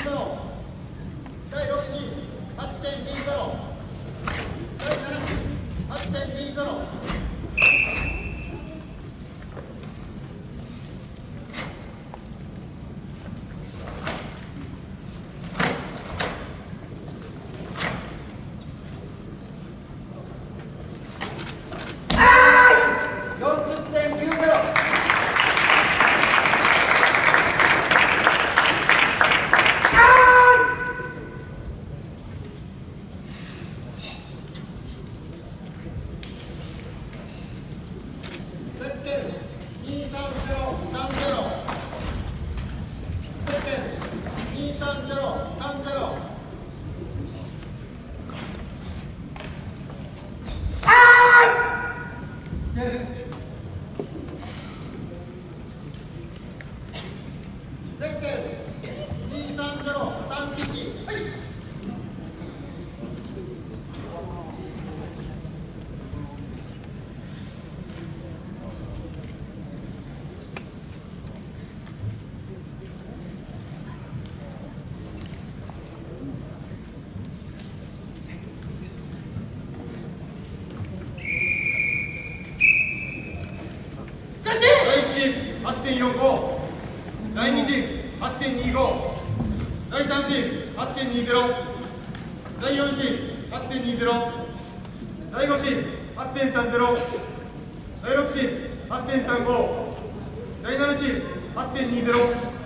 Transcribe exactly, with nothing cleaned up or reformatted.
ゼロ、だいろくシーンはちてんにゼロ、だいななシーンはちてんにゼロ。 はちてんよんご、だいにシーンはちてんにご、だいさんシーンはちてんにゼロ、だいよんシーンはちてんにゼロ、だいごシーンはちてんさんゼロ、だいろくシーンはちてんさんご、だいななシーンはちてんにゼロ。